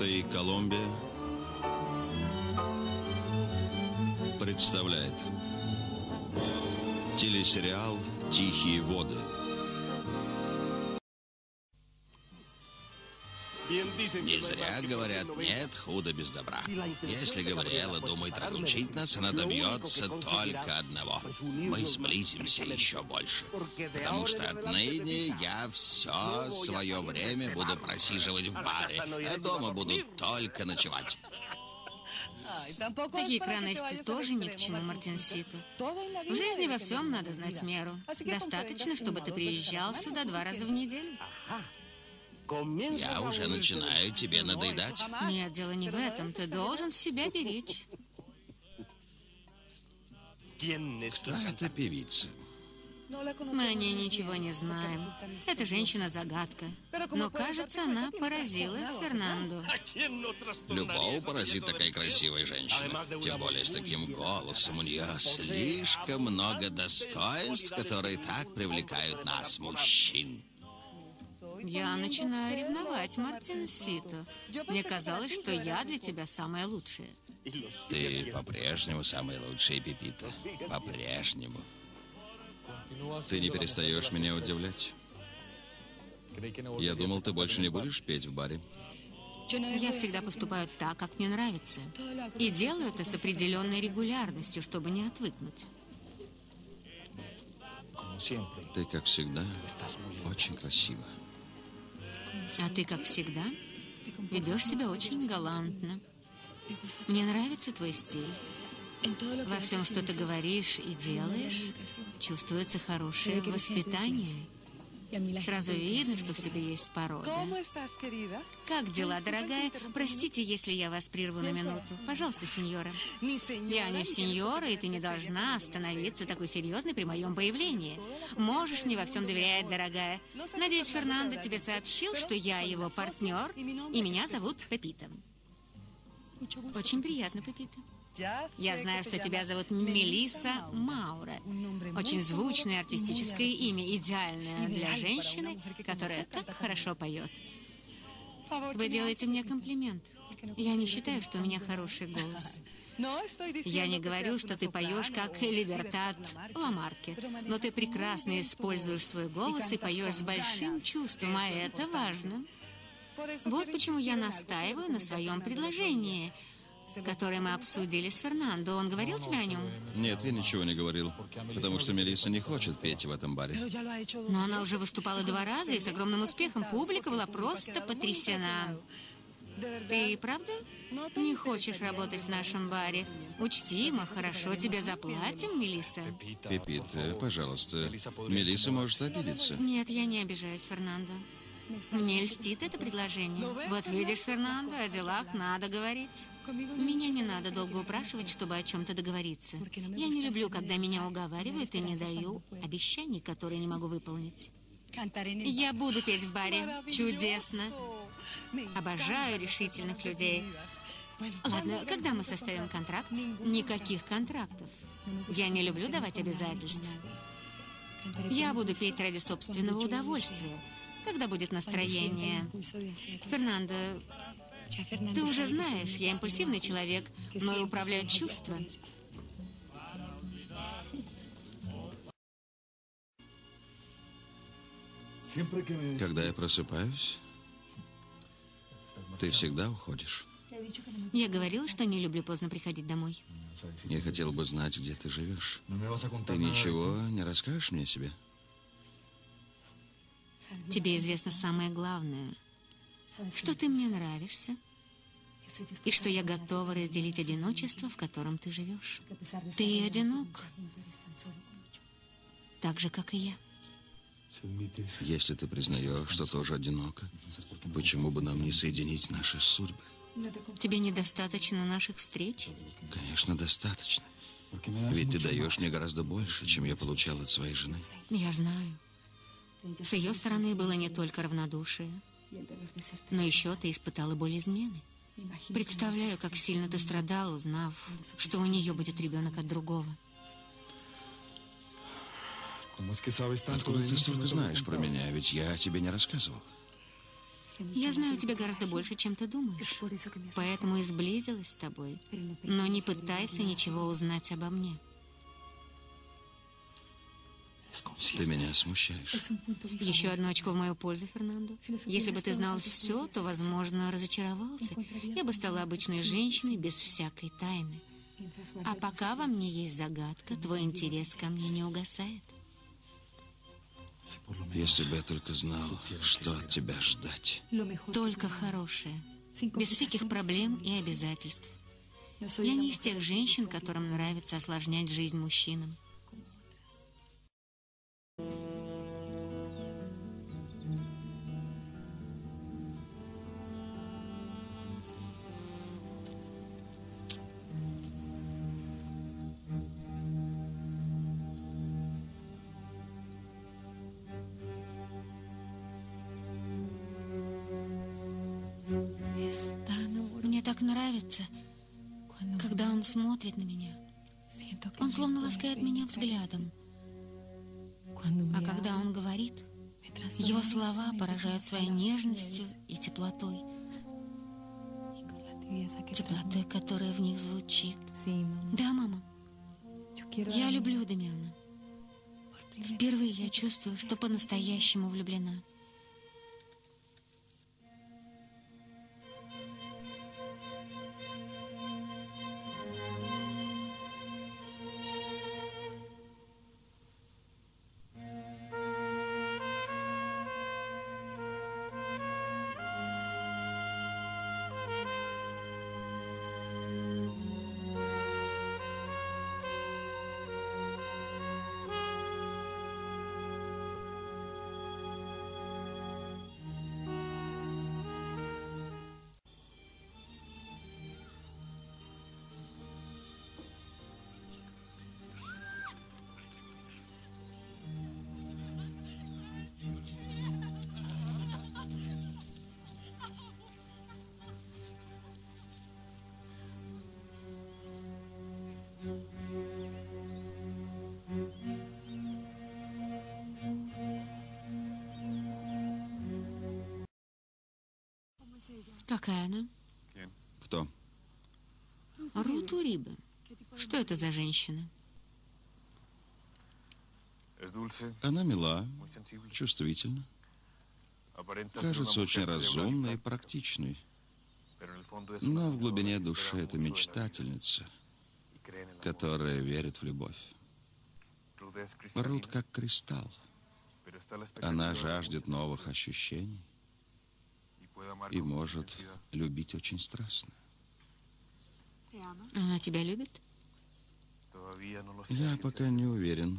Тойота и Колумбия представляет телесериал «Тихие воды». Не зря говорят, нет худа без добра. Если Габриэла думает разлучить нас, она добьется только одного. Мы сблизимся еще больше. Потому что отныне я все свое время буду просиживать в баре, а дома буду только ночевать. Такие крайности тоже ни к чему, Мартинсито. В жизни во всем надо знать меру. Достаточно, чтобы ты приезжал сюда 2 раза в неделю. Я уже начинаю тебе надоедать. Нет, дело не в этом. Ты должен себя беречь. Кто эта певица? Мы о ней ничего не знаем. Эта женщина-загадка. Но, кажется, она поразила Фернандо. Любого поразит такая красивая женщина. Тем более с таким голосом. У нее слишком много достоинств, которые так привлекают нас, мужчин. Я начинаю ревновать, Мартинсито. Мне казалось, что я для тебя самая лучшая. Ты по-прежнему самая лучшая, Пепита. По-прежнему. Ты не перестаешь меня удивлять. Я думал, ты больше не будешь петь в баре. Я всегда поступаю так, как мне нравится. И делаю это с определенной регулярностью, чтобы не отвыкнуть. Ты, как всегда, очень красива. А ты, как всегда, ведешь себя очень галантно. Мне нравится твой стиль. Во всем, что ты говоришь и делаешь, чувствуется хорошее воспитание. Сразу видно, что в тебе есть порода. Как дела, дорогая? Простите, если я вас прерву на минуту. Пожалуйста, сеньора. Я не сеньора, и ты не должна становиться такой серьезной при моем появлении. Можешь мне во всем доверять, дорогая. Надеюсь, Фернандо тебе сообщил, что я его партнер, и меня зовут Пепита. Очень приятно, Пепита. Я знаю, что тебя зовут Мелисса Маура. Очень звучное артистическое имя, идеальное для женщины, которая так хорошо поет. Вы делаете мне комплимент. Я не считаю, что у меня хороший голос. Я не говорю, что ты поешь как Либертад Ламарке, но ты прекрасно используешь свой голос и поешь с большим чувством, а это важно. Вот почему я настаиваю на своем предложении, которое мы обсудили с Фернандо. Он говорил тебе о нем? Нет, я ничего не говорил, потому что Мелисса не хочет петь в этом баре. Но она уже выступала 2 раза, и с огромным успехом. Публика была просто потрясена. Ты правда не хочешь работать в нашем баре? Учти, мы хорошо тебе заплатим, Мелисса. Пепита, пожалуйста, Мелисса может обидеться. Нет, я не обижаюсь, Фернандо. Мне льстит это предложение. Вот видишь, Фернандо, о делах надо говорить. Меня не надо долго упрашивать, чтобы о чем-то договориться. Я не люблю, когда меня уговаривают и не даю обещаний, которые не могу выполнить. Я буду петь в баре. Чудесно. Обожаю решительных людей. Ладно, когда мы составим контракт? Никаких контрактов. Я не люблю давать обязательств. Я буду петь ради собственного удовольствия, когда будет настроение. Фернандо, ты уже знаешь, я импульсивный человек, но и управляю чувства. Когда я просыпаюсь, ты всегда уходишь. Я говорила, что не люблю поздно приходить домой. Я хотел бы знать, где ты живешь. Ты ничего не расскажешь мне о себе? Тебе известно самое главное, что ты мне нравишься, и что я готова разделить одиночество, в котором ты живешь. Ты одинок, так же, как и я. Если ты признаешь, что тоже одинока, почему бы нам не соединить наши судьбы? Тебе недостаточно наших встреч? Конечно, достаточно. Ведь ты даешь мне гораздо больше, чем я получал от своей жены. Я знаю. С ее стороны было не только равнодушие, но еще ты испытала боль измены. Представляю, как сильно ты страдал, узнав, что у нее будет ребенок от другого. Откуда ты столько знаешь про меня? Ведь я тебе не рассказывал. Я знаю тебя гораздо больше, чем ты думаешь. Поэтому и сблизилась с тобой. Но не пытайся ничего узнать обо мне. Ты меня смущаешь. Еще одно очко в мою пользу, Фернандо. Если бы ты знал все, то, возможно, разочаровался. Я бы стала обычной женщиной без всякой тайны. А пока во мне есть загадка, твой интерес ко мне не угасает. Если бы я только знал, что от тебя ждать. Только хорошее. Без всяких проблем и обязательств. Я не из тех женщин, которым нравится осложнять жизнь мужчинам. Мне так нравится, когда он смотрит на меня. Он словно ласкает меня взглядом. А когда он говорит, его слова поражают своей нежностью и теплотой. Теплотой, которая в них звучит. Да, мама, я люблю Дамиана. Впервые я чувствую, что по-настоящему влюблена. Какая она? Кто? Рут Урибе. Что это за женщина? Она мила, чувствительна. Кажется очень разумной и практичной. Но в глубине души это мечтательница, которая верит в любовь. Рут как кристалл. Она жаждет новых ощущений и может любить очень страстно. Она тебя любит? Я пока не уверен,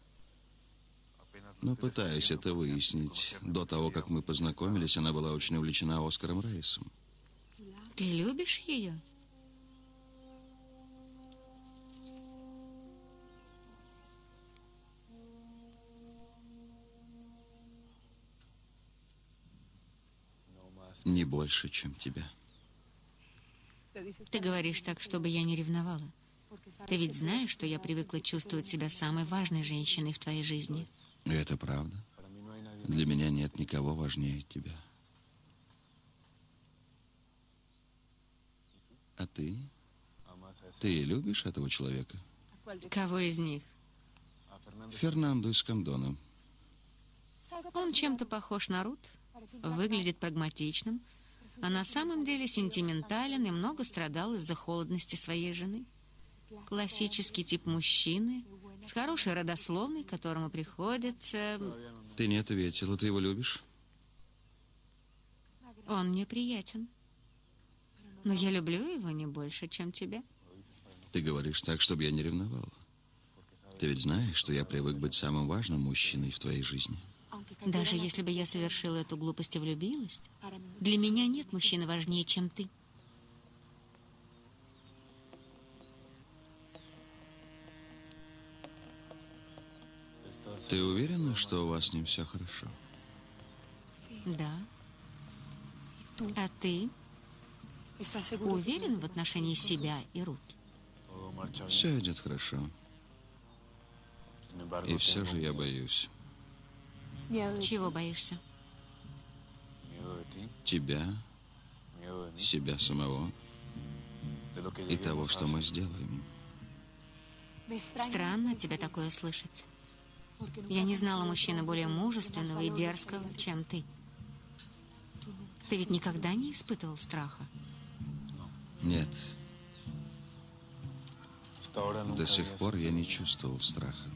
но пытаюсь это выяснить. До того, как мы познакомились, она была очень увлечена Оскаром Рейсом. Ты любишь ее? Не больше, чем тебя. Ты говоришь так, чтобы я не ревновала. Ты ведь знаешь, что я привыкла чувствовать себя самой важной женщиной в твоей жизни. И это правда. Для меня нет никого важнее тебя. А ты? Ты любишь этого человека? Кого из них? Фернандо Эскандона. Он чем-то похож на Рут, выглядит прагматичным, а на самом деле сентиментален и много страдал из-за холодности своей жены. Классический тип мужчины, с хорошей родословной, которому приходится... Ты не ответила, ты его любишь? Он мне приятен. Но я люблю его не больше, чем тебя. Ты говоришь так, чтобы я не ревновал. Ты ведь знаешь, что я привык быть самым важным мужчиной в твоей жизни. Даже если бы я совершила эту глупость и влюбилась, для меня нет мужчины важнее, чем ты. Ты уверена, что у вас с ним все хорошо? Да. А ты уверен в отношении себя и Рут? Все идет хорошо. И все же я боюсь. Чего боишься? тебя, себя самого и того, что мы сделаем. Странно тебе такое слышать. Я не знала мужчины более мужественного и дерзкого, чем ты. Ты ведь никогда не испытывал страха? Нет. До сих пор я не чувствовал страха.